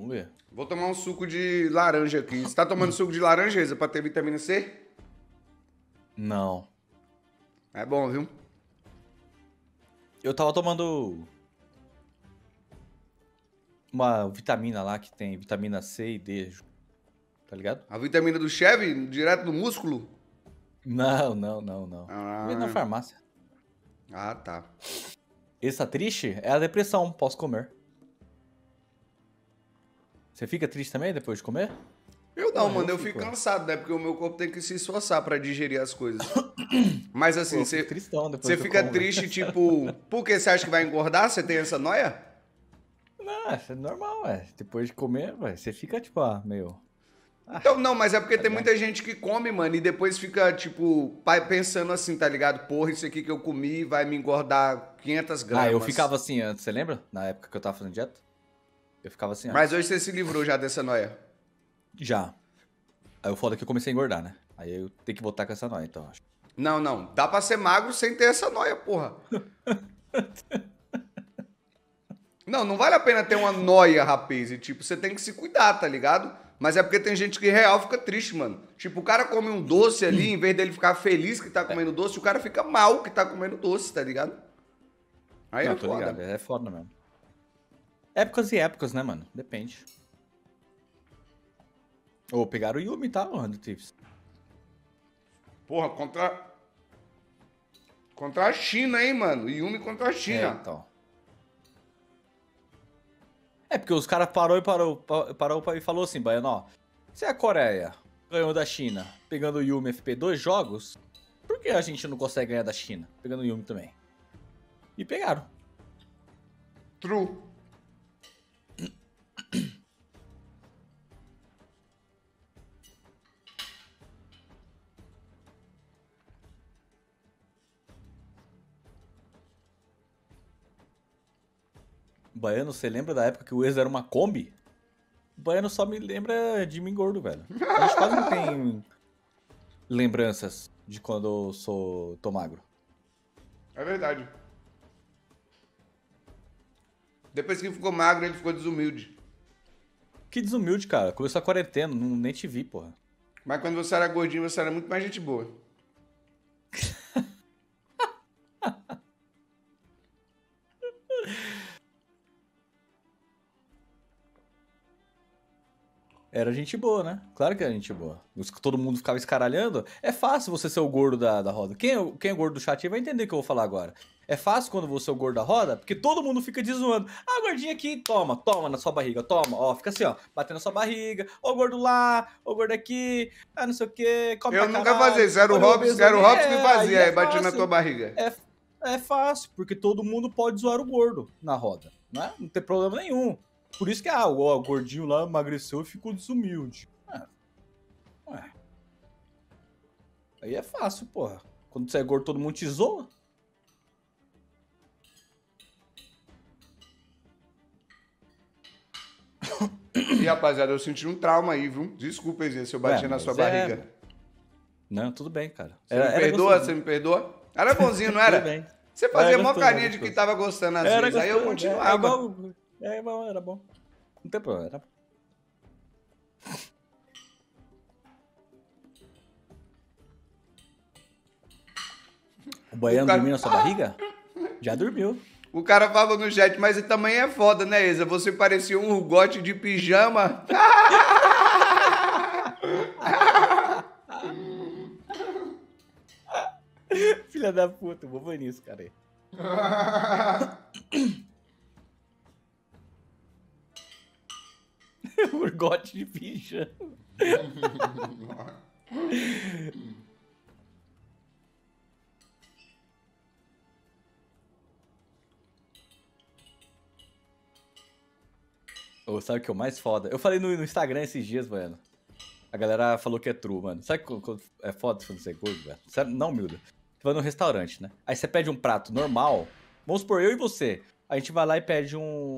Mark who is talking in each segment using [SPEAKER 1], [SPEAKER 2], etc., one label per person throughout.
[SPEAKER 1] ver.
[SPEAKER 2] Vou tomar um suco de laranja aqui. Você tá tomando suco de laranja, Isa, pra ter vitamina C?
[SPEAKER 1] Não.
[SPEAKER 2] É bom, viu?
[SPEAKER 1] Eu tava tomando uma vitamina lá que tem vitamina C e D, tá ligado?
[SPEAKER 2] A vitamina do Chevy, direto do músculo?
[SPEAKER 1] Não. Vem na farmácia.
[SPEAKER 2] Ah, tá.
[SPEAKER 1] Esse tá triste? É a depressão pós-comer. Você fica triste também depois de comer?
[SPEAKER 2] Eu não,
[SPEAKER 1] Pô,
[SPEAKER 2] mano,
[SPEAKER 1] eu
[SPEAKER 2] eu
[SPEAKER 1] fico,
[SPEAKER 2] fico
[SPEAKER 1] é.
[SPEAKER 2] cansado, né? Porque o meu corpo tem que se esforçar pra digerir as coisas. Mas assim,
[SPEAKER 1] Pô, eu fico tristão depois
[SPEAKER 2] você
[SPEAKER 1] que eu
[SPEAKER 2] fica
[SPEAKER 1] como, velho.
[SPEAKER 2] triste, tipo, por que você acha que vai engordar? Você tem essa noia?
[SPEAKER 1] Não, isso é normal, depois de comer, você fica, tipo, meio...
[SPEAKER 2] Então, não, mas é porque
[SPEAKER 1] tá
[SPEAKER 2] tem
[SPEAKER 1] ligado?
[SPEAKER 2] muita gente que come, mano, e depois fica, tipo, pensando assim, tá ligado? Porra, isso aqui que eu comi vai me engordar 500 gramas.
[SPEAKER 1] Eu ficava assim antes, você lembra? Na época que eu tava fazendo dieta? Eu ficava assim
[SPEAKER 2] Mas
[SPEAKER 1] antes.
[SPEAKER 2] hoje você se livrou já dessa noia.
[SPEAKER 1] Já. Aí o foda é que eu comecei a engordar, né? Aí eu tenho que voltar com essa nóia, então, acho.
[SPEAKER 2] Não. Dá pra ser magro sem ter essa noia, porra. Não vale a pena ter uma noia, rapaz. E, tipo, você tem que se cuidar, tá ligado? Mas é porque tem gente que real fica triste, mano. Tipo, o cara come um doce ali, em vez dele ficar feliz que tá comendo doce, o cara fica mal que tá comendo doce, tá ligado? Aí
[SPEAKER 1] Não,
[SPEAKER 2] é
[SPEAKER 1] tô
[SPEAKER 2] foda.
[SPEAKER 1] ligado, é foda mesmo. Épocas e épocas, né, mano? Depende. Ô, pegaram o Yumi, tá, Hunter Thieves?
[SPEAKER 2] Porra, contra a China, hein, mano? Yumi contra a China.
[SPEAKER 1] Então. É porque os caras parou e falou assim, Baiano, ó. Se a Coreia ganhou da China pegando o Yumi FP 2 jogos, por que a gente não consegue ganhar da China pegando o Yumi também? E pegaram.
[SPEAKER 2] True.
[SPEAKER 1] Baiano, você lembra da época que o Exo era uma Kombi? O Baiano só me lembra de mim gordo, velho. A gente quase não tem lembranças de quando eu tô magro.
[SPEAKER 2] É verdade. Depois que ficou magro, ele ficou desumilde.
[SPEAKER 1] Que desumilde, cara. Começou a quarentena, nem te vi, porra.
[SPEAKER 2] Mas quando você era gordinho, você era muito mais gente boa.
[SPEAKER 1] Era gente boa, né? Claro que era gente boa. Todo mundo ficava escaralhando. É fácil você ser o gordo da roda. Quem é o gordo do chat aí vai entender o que eu vou falar agora. É fácil quando você é o gordo da roda, porque todo mundo fica te zoando. Ah, gordinho aqui, toma na sua barriga, toma. Ó, fica assim, ó, batendo na sua barriga. Ó, gordo lá, ó, gordo aqui. Ah, não sei o quê, come
[SPEAKER 2] Eu
[SPEAKER 1] pra
[SPEAKER 2] nunca
[SPEAKER 1] caralho.
[SPEAKER 2] fazia isso, era o
[SPEAKER 1] Olha
[SPEAKER 2] Hobbs,
[SPEAKER 1] obeso
[SPEAKER 2] era o
[SPEAKER 1] ali.
[SPEAKER 2] Hobbs que fazia, aí batia na
[SPEAKER 1] fácil.
[SPEAKER 2] tua barriga.
[SPEAKER 1] É fácil, porque todo mundo pode zoar o gordo na roda, né? Não tem problema nenhum. Por isso que, o gordinho lá emagreceu e ficou desumilde. Ué. Aí é fácil, porra. Quando você é gordo, todo mundo te zoa.
[SPEAKER 2] E, rapaziada, eu senti um trauma aí, viu? Desculpa, Zé, se eu bati na sua barriga.
[SPEAKER 1] Não, tudo bem, cara.
[SPEAKER 2] Você me perdoa?
[SPEAKER 1] gostoso.
[SPEAKER 2] Você me perdoa? Era bonzinho, não era?
[SPEAKER 1] Tudo bem.
[SPEAKER 2] Você fazia mó
[SPEAKER 1] gostoso,
[SPEAKER 2] carinha
[SPEAKER 1] era
[SPEAKER 2] de que
[SPEAKER 1] gostoso.
[SPEAKER 2] tava gostando às
[SPEAKER 1] Era
[SPEAKER 2] vezes, aí eu
[SPEAKER 1] gostoso,
[SPEAKER 2] continuava.
[SPEAKER 1] Era bom. Não tem problema, era bom. O baiano
[SPEAKER 2] cara-
[SPEAKER 1] dormiu na sua barriga? Já dormiu.
[SPEAKER 2] O cara falou no chat, mas ele também é foda, né, Isa? Você parecia um rugote de pijama.
[SPEAKER 1] Filha da puta, eu vou banir isso, cara aí. Urgote de picha. Ô, sabe o que é o mais foda? Eu falei no Instagram esses dias, mano. A galera falou que é true, mano. Sabe quando é foda quando você é gordo, velho? Sério, não, humilde. Você vai no restaurante, né? Aí você pede um prato normal. Vamos supor, eu e você. A gente vai lá e pede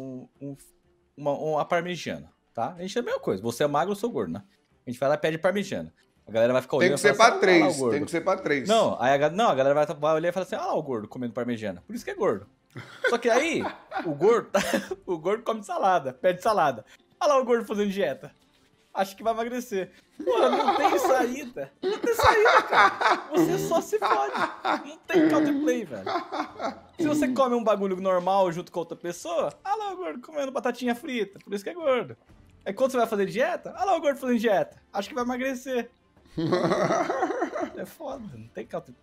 [SPEAKER 1] uma parmegiana, tá? A gente é a mesma coisa. Você é magro, eu sou gordo, né? A gente vai lá e pede parmegiana. A galera vai ficar olhando
[SPEAKER 2] Tem que ser
[SPEAKER 1] e falar
[SPEAKER 2] pra
[SPEAKER 1] assim, "Ah lá o
[SPEAKER 2] três,
[SPEAKER 1] gordo."
[SPEAKER 2] tem que ser pra três.
[SPEAKER 1] Não, a galera vai olhar e falar assim, ah lá o gordo comendo parmegiana. Por isso que é gordo. Só que aí, o gordo come salada, pede salada. Olha lá o gordo fazendo dieta. Acho que vai emagrecer. Pô, não tem saída. Não tem saída, cara. Você só se fode. Não tem counterplay, velho. Se você come um bagulho normal junto com outra pessoa, olha lá o gordo comendo batatinha frita. Por isso que é gordo. Aí quando você vai fazer dieta, olha lá o gordo fazendo dieta. Acho que vai emagrecer. É foda, não tem counterplay.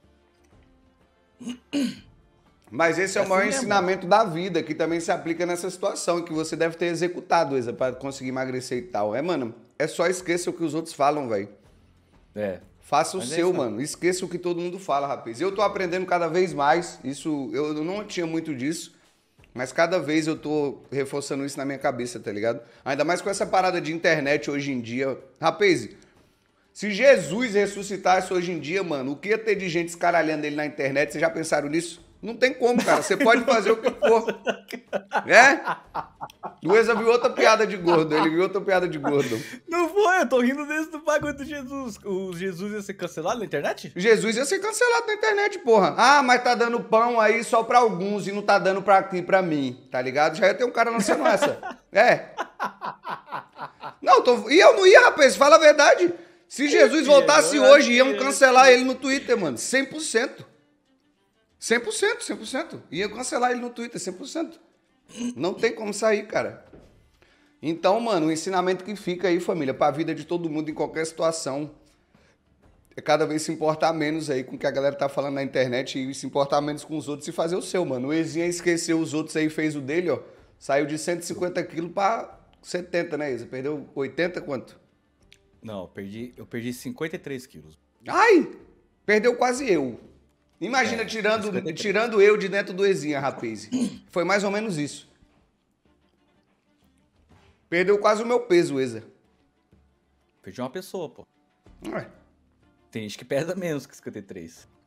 [SPEAKER 2] Mas esse é o maior
[SPEAKER 1] mesmo.
[SPEAKER 2] ensinamento da vida, que também se aplica nessa situação, que você deve ter executado, Isa, pra conseguir emagrecer e tal. Mano, é só esqueça o que os outros falam, velho.
[SPEAKER 1] É.
[SPEAKER 2] Faça o
[SPEAKER 1] Mas é
[SPEAKER 2] seu,
[SPEAKER 1] isso,
[SPEAKER 2] mano. Esqueça o que todo mundo fala, rapaz. Eu tô aprendendo cada vez mais. Isso, eu não tinha muito disso. Mas cada vez eu tô reforçando isso na minha cabeça, tá ligado? Ainda mais com essa parada de internet hoje em dia. Rapaz, se Jesus ressuscitasse hoje em dia, mano, o que ia ter de gente escaralhando ele na internet? Vocês já pensaram nisso? Não tem como, cara. Você pode fazer o que for. É? O Eza viu outra piada de gordo. Ele viu outra piada de gordo.
[SPEAKER 1] Não foi, eu tô rindo desse do bagulho do Jesus. O Jesus ia ser cancelado na internet?
[SPEAKER 2] Jesus ia ser cancelado na internet, porra. Ah, mas tá dando pão aí só pra alguns e não tá dando pra aqui, pra mim. Tá ligado? Já ia ter um cara lançando essa. É. Não, e eu não ia, rapaz. Fala a verdade. Se Jesus voltasse hoje, iam cancelar ele no Twitter, mano. 100%. 100%, 100%. Ia cancelar ele no Twitter, 100%. Não tem como sair, cara. Então, mano, o ensinamento que fica aí, família, pra vida de todo mundo em qualquer situação, é cada vez se importar menos aí com o que a galera tá falando na internet e se importar menos com os outros e fazer o seu, mano. O Ezinha esqueceu os outros aí, fez o dele, ó. Saiu de 150 quilos pra 70, né, Eza? Perdeu 80 quanto?
[SPEAKER 1] Não, eu perdi 53 quilos.
[SPEAKER 2] Ai! Perdeu quase eu. Imagina, tirando eu de dentro do Ezinha, rapaz. Foi mais ou menos isso. Perdeu quase o meu peso, Eza.
[SPEAKER 1] Perdi uma pessoa, pô.
[SPEAKER 2] Ué.
[SPEAKER 1] Tem gente que pesa menos que 53.